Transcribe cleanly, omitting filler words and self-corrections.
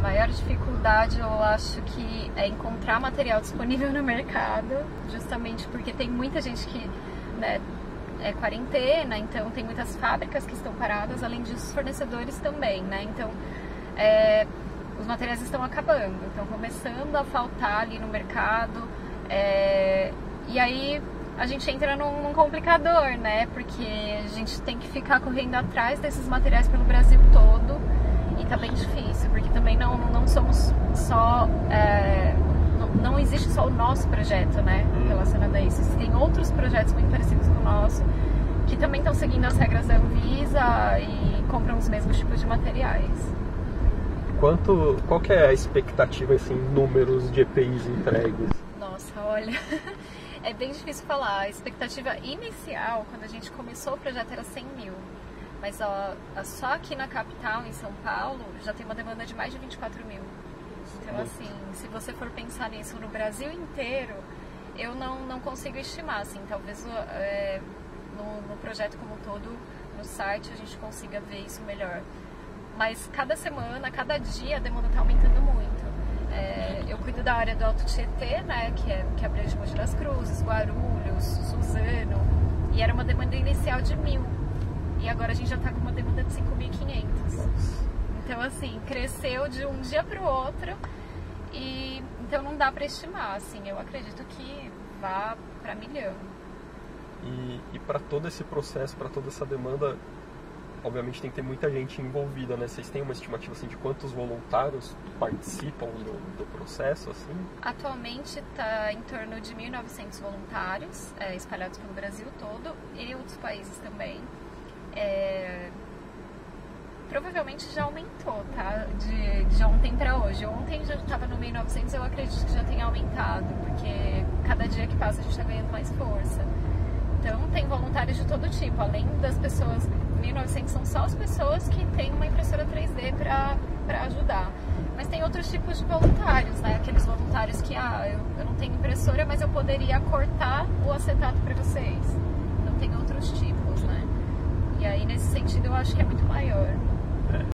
maior dificuldade eu acho que é encontrar material disponível no mercado, justamente porque tem muita gente que, né, é quarentena, então tem muitas fábricas que estão paradas, além disso os fornecedores também, né? Então os materiais estão acabando, estão começando a faltar ali no mercado, e aí a gente entra num complicador, né? Porque a gente tem que ficar correndo atrás desses materiais pelo Brasil todo e tá bem difícil, porque também não somos só... não existe só o nosso projeto, né? Relacionado a isso. Tem outros projetos muito parecidos com o nosso que também estão seguindo as regras da Anvisa e compram os mesmos tipos de materiais. Qual que é a expectativa assim, em números de EPIs entregues? Nossa, olha... É bem difícil falar. A expectativa inicial, quando a gente começou o projeto, era 100 mil. Mas só aqui na capital, em São Paulo, já tem uma demanda de mais de 24 mil. Então, assim, se você for pensar nisso no Brasil inteiro, eu não consigo estimar. Assim, talvez no projeto como um todo, no site, a gente consiga ver isso melhor. Mas cada semana, cada dia, a demanda está aumentando muito. Eu cuido da área do Alto Tietê, né, que abrange Mogi das Cruzes, Guarulhos, Suzano, e era uma demanda inicial de 1.000, e agora a gente já está com uma demanda de 5.500. Então, assim, cresceu de um dia para o outro, e então não dá para estimar, assim, eu acredito que vá para 1 milhão. E para todo esse processo, para toda essa demanda, obviamente tem que ter muita gente envolvida, né? Vocês têm uma estimativa assim, de quantos voluntários participam do processo? Assim? Atualmente está em torno de 1.900 voluntários espalhados pelo Brasil todo e outros países também. Provavelmente já aumentou, tá? De ontem para hoje. Ontem já estava no 1.900, eu acredito que já tenha aumentado, porque cada dia que passa a gente está ganhando mais força. Então tem voluntários de todo tipo, além das pessoas... 1.900 são só as pessoas que têm uma impressora 3D para ajudar. Mas tem outros tipos de voluntários, né? Aqueles voluntários que, eu não tenho impressora, mas eu poderia cortar o acetato para vocês. Então tem outros tipos, né? E aí, nesse sentido, eu acho que é muito maior.